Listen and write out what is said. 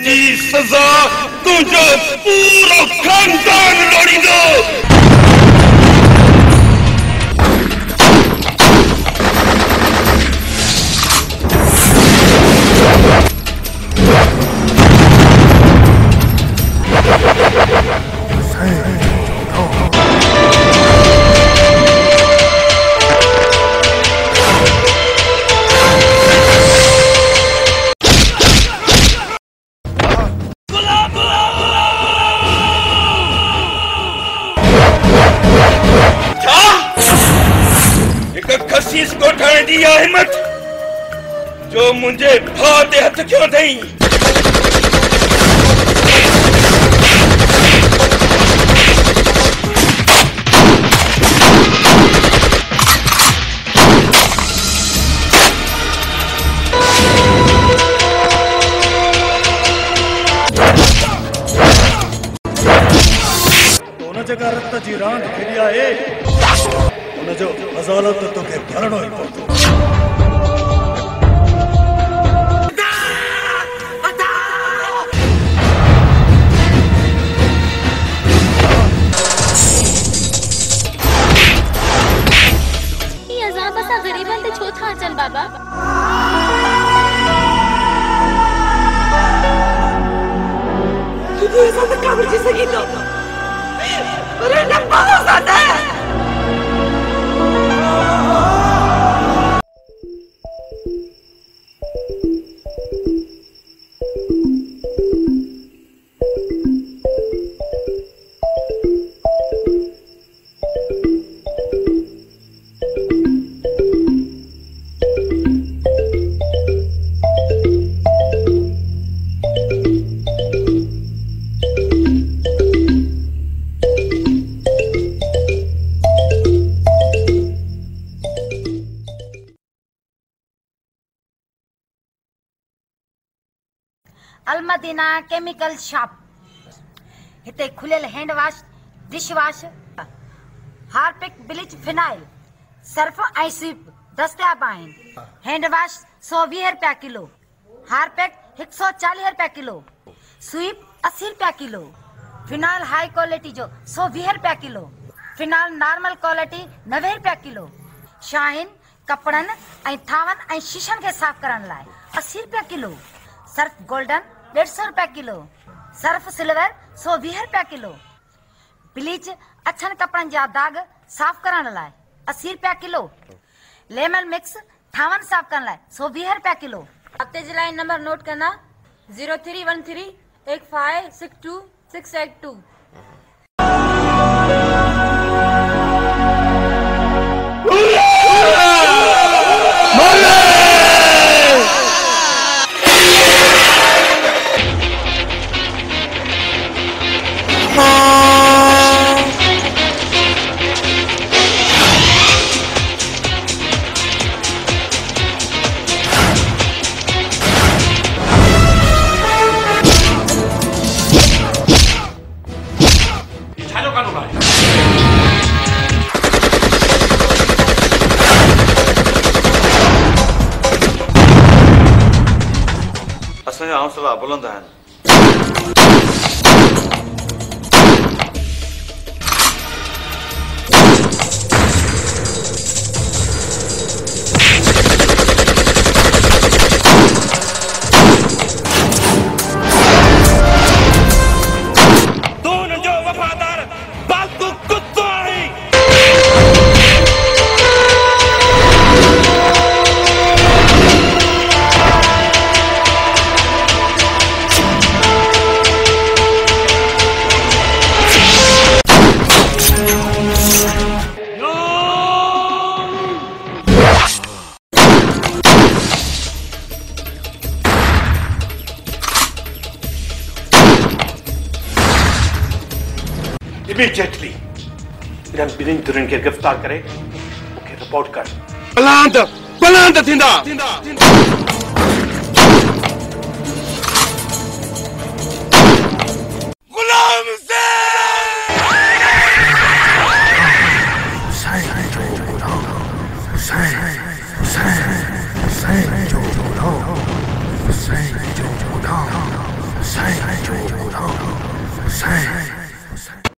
जी सजा तुझो पूरो खानदान लोड़ींदो। हिम्मत जो मुझे भाते हथ क्यों थई। उन जगह रत जी रांद खेली आहे उन जो अज़ालत तो के भरणो ही पवंदो। चल बाबा तू ऐसा तो काम जी सही तो अरे नंबर हो जाता है। अलमदीना केमिकल शॉप हिते खुलियल hand wash dish wash Harpic bleach phenyl Surf ऐं स्वीप दस्तियाब आहिनि। हैंड वॉश 120 रुपया किलो, हार्पिक 140 रुपया किलो, स्वीप 80 रुपया किलो, फिनाइल हाई क्वालिटी जो 120 रुपया किलो, फिनाइल नॉर्मल क्वालिटी 90 रुपया किलो, शाहीन कपड़न ऐं थावन ऐं शीशन के साफ करण लाइ 80 रुपया किलो, सर्फ गोल्डन 150 रुपया किलो, सर्फ सिल्वर 120 रुपया किलो, ब्लीच अछन कपड़न जा दाग साफ करण लाइ 80 रुपया किलो, लेमन मिक्स थावन साफ करण लाइ 120 रुपया किलो। हफ्ते जे लाइ नंबर नोट करना 03138562 हौसला बुलंद है। दोनों जो वफादार बातों कुत्तों आई। Immediately, इधर बिनिन तुरंत के गिरफ्तार करे, ओके रिपोर्ट कर। बलांद थिंदा। गुलाम से। हुसैन जो गुलाम हुसैन